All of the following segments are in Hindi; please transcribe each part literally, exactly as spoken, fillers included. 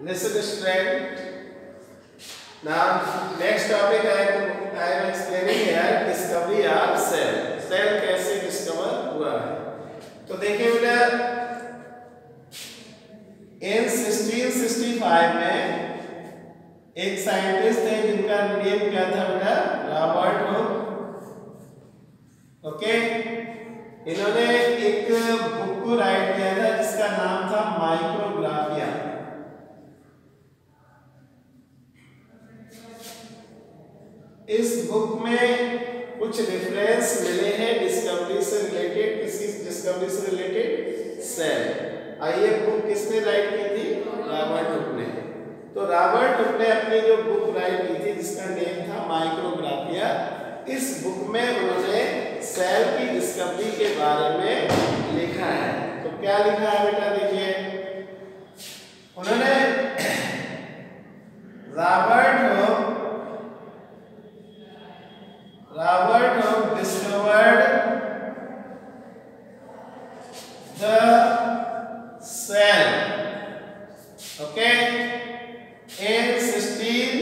listen student. Now next topic I am I am explaining here discovery of cell. Cell कैसे discover हुआ है? तो देखिए बेटा in सिक्सटीन सिक्सटी फाइव में एक साइंटिस्ट थे जिनका नेम क्या था बेटा रॉबर्ट हुक. ओके, इन्होंने एक बुक को राइट किया था जिसका नाम था माइक्रोग्राफिया. इस बुक में कुछ रेफरेंस मिले हैं डिस्कवरी से रिलेटेड. किसी डिस्कवरी से रिलेटेड सेल. आइए बुक किसने राइट की थी? रॉबर्ट हुक ने. तो रॉबर्ट हुक ने अपनी जो बुक राइट की थी जिसका नेम था माइक्रोग्राफिया, इस बुक में उन्होंने सेल की डिस्कवरी के बारे में लिखा है. तो क्या लिखा है बेटा देखिए, उन्होंने Robert Hooke Robert Hooke discovered the cell. Okay, in sixteen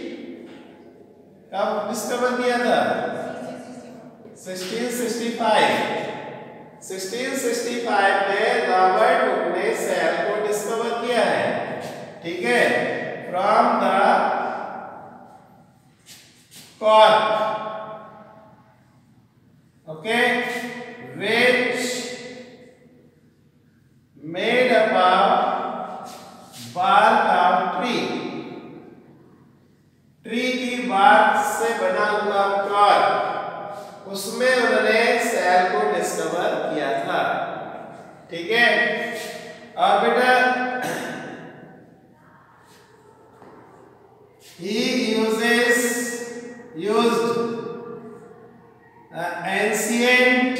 कब डिस्कवर किया था? Sixteen sixty five. Sixteen sixty five में रॉबर्ट हुक ने सेल को डिस्कवर किया है. ठीक है, from the cork. Okay, which made up of bark of tree. Tree की बार्क से बना हुआ कॉर्क, उसमें उन्होंने सेल को डिस्कवर किया था. ठीक है, और बेटा he uses used uh, ancient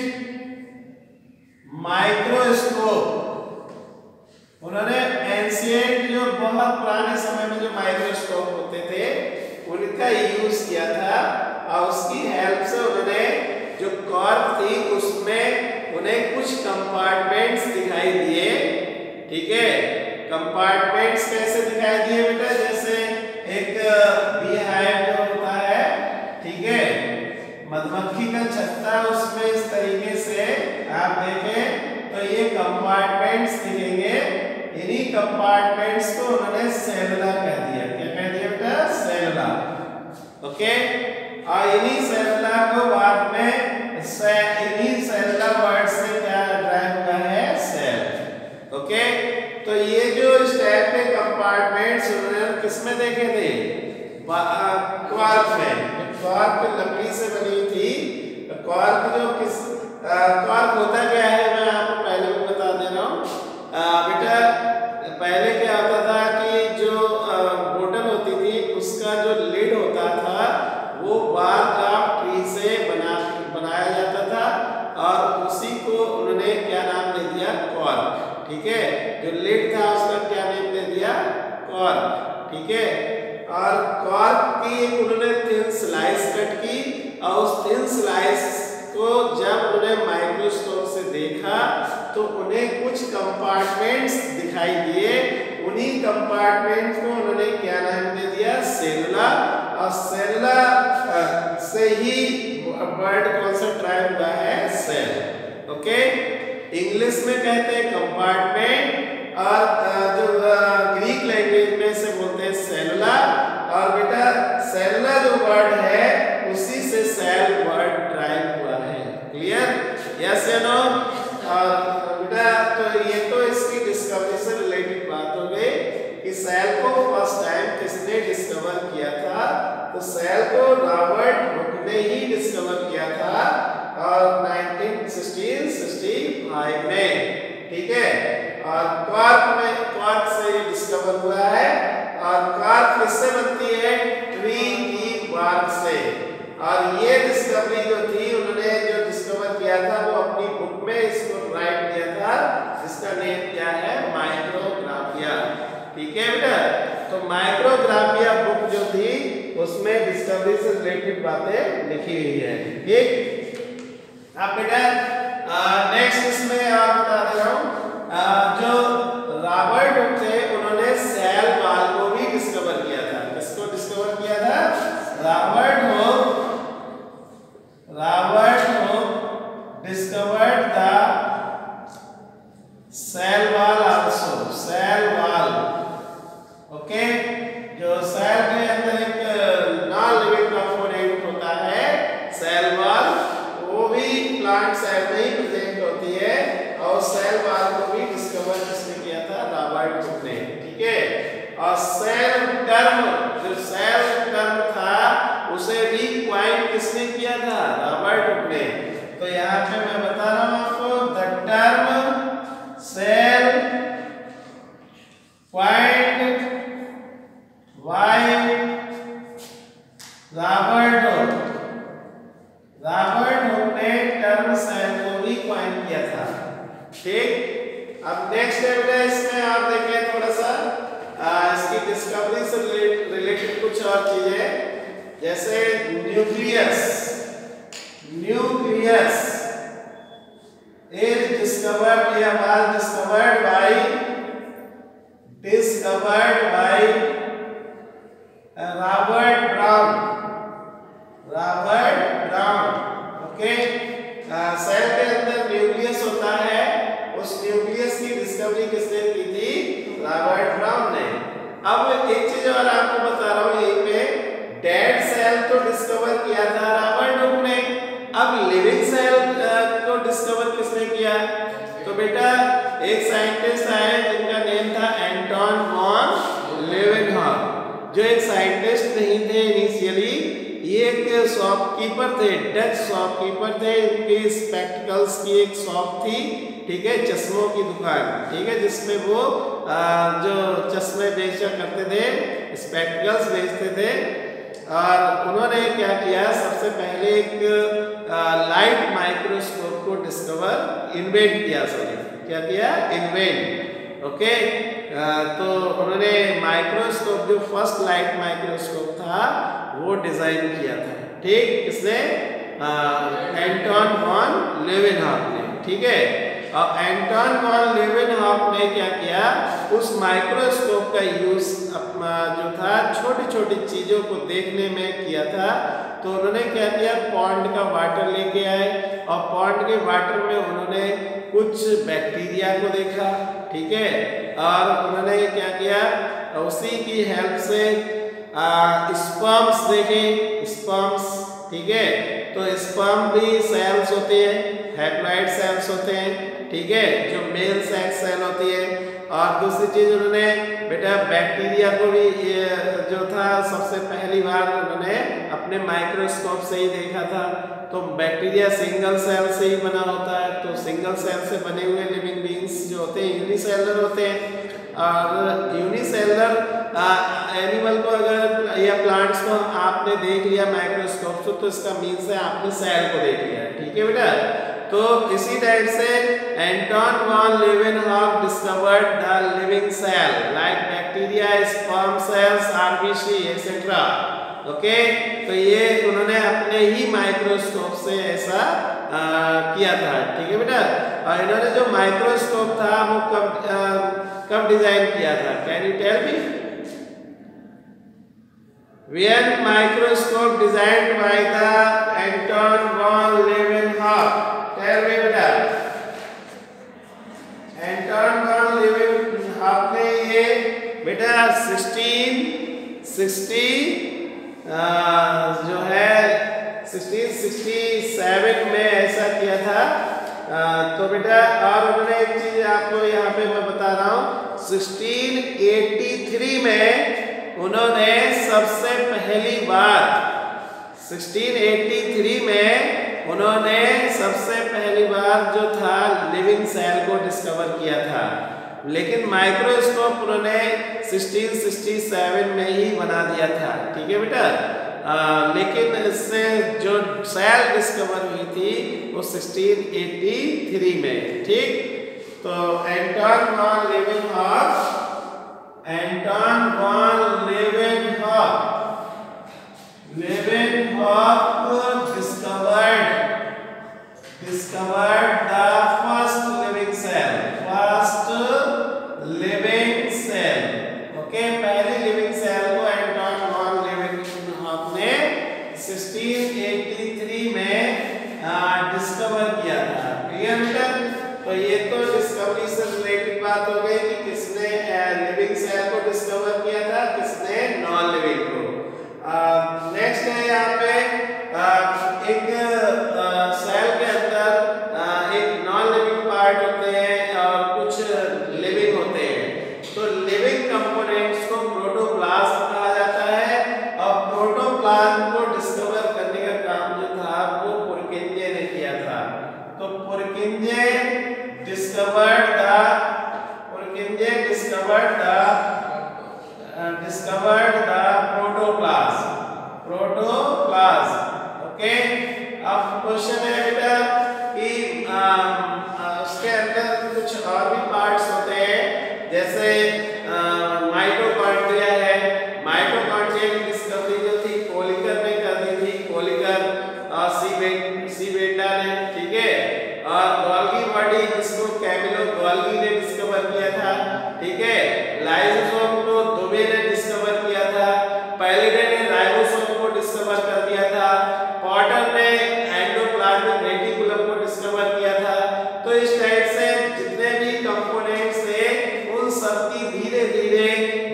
microscope. उन्होंने एंशिएंट जो बहुत पुराने समय में जो माइक्रोस्कोप होते थे उनका यूज किया था, और उसकी हेल्प से उन्होंने जो कॉर्क थी उसमें उन्हें कुछ कंपार्टमेंट्स दिखाई दिए. ठीक है, कंपार्टमेंट्स कैसे दिखाई दिए बेटा? जैसे एक बी हाइव जो होता है, ठीक है, मधुमक्खी का छत्ता, उसमें इस तरीके से आप देखें तो ये कंपार्टमेंट्स दिखेंगे. इन्हीं कंपार्टमेंट्स को उन्होंने सेलुला कह दिया. क्या कह दिया बेटा? सेलुला. ओके, और इन्हीं सेलुला को बाद में इन्हीं सेलुला वर्ड से क्या ड्राइव हुआ है? सेल. ओके, तो ये जो इस टाइप के कंपार्टमेंट्स उन्होंने किसमें देखे थे? क्वार्क में. क्वार्क लकड़ी से बनी थी. क्वार्क जो किस क्वार्क होता क्या है मैं आपको पहले भी बता दे रहा हूँ बेटा. पहले क्या होता था कि जो बोतल होती थी उसका जो लिड होता था वो बार्क ऑफ ट्री से बना बनाया जाता था, और उसी को उन्होंने क्या नाम दे दिया? कॉर्क. ठीक है, जो लिड था उसका क्या नाम दे दिया? कॉर्क. ठीक है, और कॉर्क की एक उन्होंने थिन स्लाइस कट की, और उस थिन स्लाइस को जब उन्होंने माइक्रोस्कोप से देखा तो उन्हें कुछ कंपार्टमेंट्स दिखाई दिए. उन्हीं कंपार्टमेंट्स को उन्होंने क्या नाम दे दिया? सेलुला. और सेलुला से ही वर्ड कौन सा ड्राइव हुआ है? सेल. ओके, इंग्लिश में कहते हैं कंपार्टमेंट, और जो ग्रीक लैंग्वेज में से बोलते हैं सेलुला. और बेटा सेलुला जो वर्ड है उसी से सेल वर्ड ड्राइव हुआ है. क्लियर? यस या नो? और बेटा तो ये तो इसकी डिस्कवरी से रिलेटेड बात हो गई कि सेल को फर्स्ट टाइम किसने डिस्कवर किया था? तो सेल को रॉबर्ट हुक ने ही डिस्कवर किया था, और सिक्सटीन सिक्सटी फाइव में. ठीक है, और क्वार्क में क्वार्क से ये डिस्कवर हुआ है. और क्वार्क किससे बनती है? ट्री की बार्क से. और ये डिस्कवरी जो थी उन्होंने जो डिस्कवर किया था वो अपनी बुक में इसको राइट किया था, जिसका नेम क्या है? माइक्रोग्राफिया. ठीक है बेटा, तो माइक्रोग्राफिया बुक जो थी उसमें डिस्कवरी से रिलेटेड बातें लिखी हुई है. ठीक, अब बेटा नेक्स्ट इसमें आप बता दे रहा हूँ, जो रॉबर्ट हुक थे उन्होंने सेल वाल ओके, जो सेल के अंदर एक नॉन लिविंग कंपोनेंट होता है सेल वॉल, वो भी प्लांट सेल में ही प्रेजेंट होती है और सेल वॉल को भी डिस्कवर किसने किया था? रॉबर्ट हुक ने। ठीक है, और सेल टर्म, जो सेल टर्म था उसे भी क्वाइन किसने किया था? रॉबर्ट हुक ने। तो यहाँ पे मैं बता रहा हूँ आपको, the term cell coined by Robert Hooke. Robert Hooke ने टर्म सेल को भी क्वाइन किया था। ठीक, अब नेक्स्ट स्टेप है इसमें आप देखें थोड़ा सा आ, इसकी डिस्कवरी से रिलेटेड कुछ और चीजें, जैसे न्यूक्लियस। न्यूक्लियस इज डिस्कवर्ड या was discovered by discovered by Robert Brown. Robert Brown. Okay, cell के अंदर न्यूक्लियस होता है, उस न्यूक्लियस की डिस्कवरी किसने की थी? रॉबर्ट ब्राउन ने। अब एक चीज और आपको बता रहा हूं यहीं पे, डेड सेल तो डिस्कवर किया था रॉबर्ट हुक ने, अब लिविंग सेल को डिस्कवर किसने किया? तो बेटा एक साइंटिस्ट आए जिनका नेम था एंटोन वॉन लेवेनहॉक, जो एक साइंटिस्ट नहीं थे इनिशियली, ये एक शॉपकीपर थे, डच शॉपकीपर थे। इनकी स्पेक्टिकल्स की एक शॉप थी, ठीक है, चश्मों की दुकान, ठीक है, जिसमें वो आ, जो चश्मे बेचा करते थे, स्पेक्टिकल्स बेचते थे। और उन्होंने क्या किया, सबसे पहले एक आ, लाइट माइक्रोस्कोप को डिस्कवर इन्वेंट किया। सॉरी, क्या किया? इन्वेंट। ओके, तो उन्होंने माइक्रोस्कोप, जो फर्स्ट लाइट माइक्रोस्कोप था, वो डिजाइन किया था। ठीक, किसने? एंटोन वॉन लेवेनहॉक ने। ठीक है, और एंटोन वॉन लेवेनहॉक ने क्या किया, उस माइक्रोस्कोप का यूज अपना जो था छोटी छोटी चीजों को देखने में किया था। तो उन्होंने क्या किया, पॉन्ड का वाटर लेके आए और पॉन्ड के वाटर में उन्होंने कुछ बैक्टीरिया को देखा। ठीक है, और उन्होंने क्या किया, उसी की हेल्प से स्पर्म्स देखे, स्पर्म्स। ठीक है, तो स्पर्म भी सेल्स होते हैं, हैप्लॉइड सेल्स होते हैं। ठीक है, जो मेल सेक्स सेल होती है। और दूसरी चीज उन्होंने बेटा बैक्टीरिया को भी जो था सबसे पहली बार उन्होंने अपने माइक्रोस्कोप से ही देखा था। तो बैक्टीरिया सिंगल सेल से ही बना होता है, तो सिंगल सेल से बने हुए लिविंग बींग्स जो होते हैं यूनिसेलुलर होते हैं। और यूनिसेलुलर एनिमल को अगर या प्लांट्स को आपने देख लिया माइक्रोस्कोप से, तो इसका मीन्स है आपने सेल को देख लिया। ठीक है बेटा, तो इसी टाइप से Anton van Leeuwenhoek discovered the living cell like bacteria, sperm cells, RBC etcetera. Okay, तो ये उन्होंने अपने ही माइक्रोस्कोप से ऐसा आ, किया था। ठीक है बेटा, और इन्होंने जो माइक्रोस्कोप था वो कब आ, कब डिजाइन किया था? Can you tell me? When microscope designed by the Anton von Leeuwenhoek? Tell me बेटा। Anton von Leeuwenhoek ने ये बेटा सिक्सटीन सिक्सटी जो है सिक्सटीन सिक्सटी सेवन में ऐसा किया था। आ, तो बेटा और उन्होंने एक चीज आपको यहाँ पे मैं बता रहा हूँ, सिक्सटीन एटी थ्री में उन्होंने सबसे पहली बार सिक्सटीन एटी थ्री में उन्होंने सबसे पहली बार जो था लिविंग सेल को डिस्कवर किया था। लेकिन माइक्रोस्कोप उन्होंने सिक्सटीन सिक्सटी सेवन में ही बना दिया था। ठीक है बेटा, आ, लेकिन इससे जो सेल डिस्कवर हुई थी वो सिक्सटीन एटी थ्री में। ठीक, तो Anton van Leeuwenhoek Anton van Leeuwenhoek Leeuwenhoek discovered discovered the first living cell first living cell. Okay, पहली लिविंग सेल को एंटोन वॉन लेवेनहॉक ने सिक्सटीन एटी थ्री में डिस्कवर किया था। क्लियर बेटा? तो ये तो डिस्कवरी से रिलेटेड बात हो गई कि किसने लिविंग सेल को डिस्कवर किया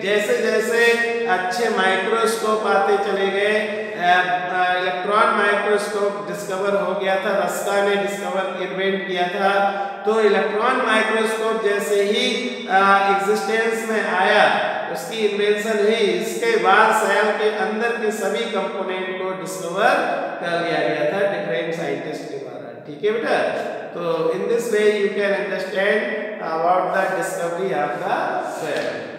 जैसे जैसे अच्छे माइक्रोस्कोप आते चले गए, इलेक्ट्रॉन माइक्रोस्कोप डिस्कवर हो गया था, रस्का ने डिस्कवर इन्वेंट किया था। तो इलेक्ट्रॉन माइक्रोस्कोप जैसे ही एग्जिस्टेंस में आया, उसकी इन्वेंशन हुई, इसके बाद सेल के अंदर के सभी कंपोनेंट को डिस्कवर कर लिया गया था डिफरेंट साइंटिस्ट के द्वारा। ठीक है बेटा, तो in this way you can understand about the discovery of the cell.